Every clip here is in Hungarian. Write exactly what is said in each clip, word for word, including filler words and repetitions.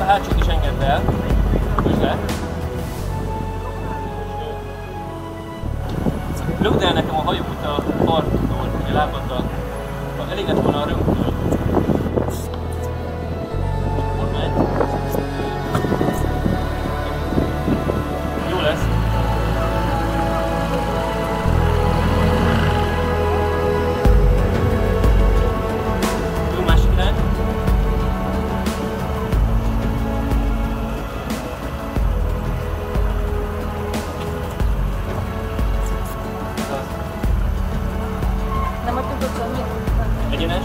hátsót is engedd el. Most le. Lögd el nekem a hajót a parttól, a lábaddal. Elég lett volna a römtől. Hol megy? Jó lesz. Jó, másik irány. Nem a tudod semmit? Egyenes.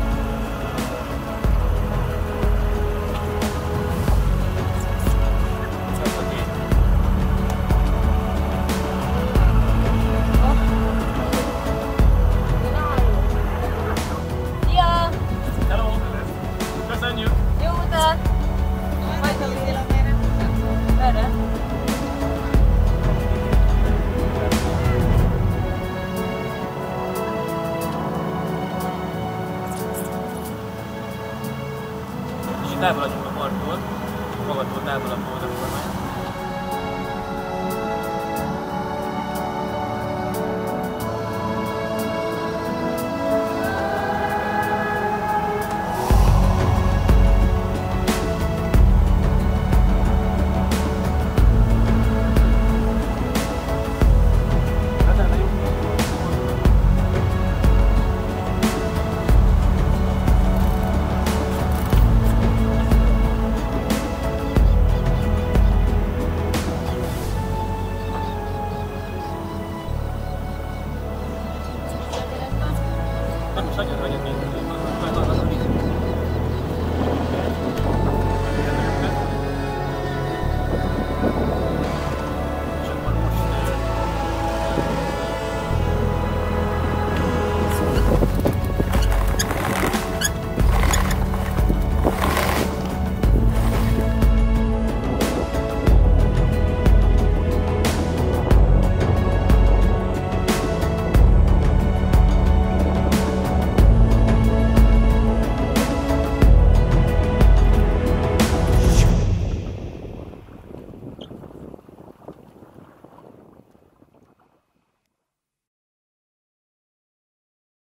Szia! Hello! Köszönjük! Jó utat! Majd a végére. Merre? És távoladjunk a parttól, magadtól távolabb volt a kormány. Most hagyod, hogy még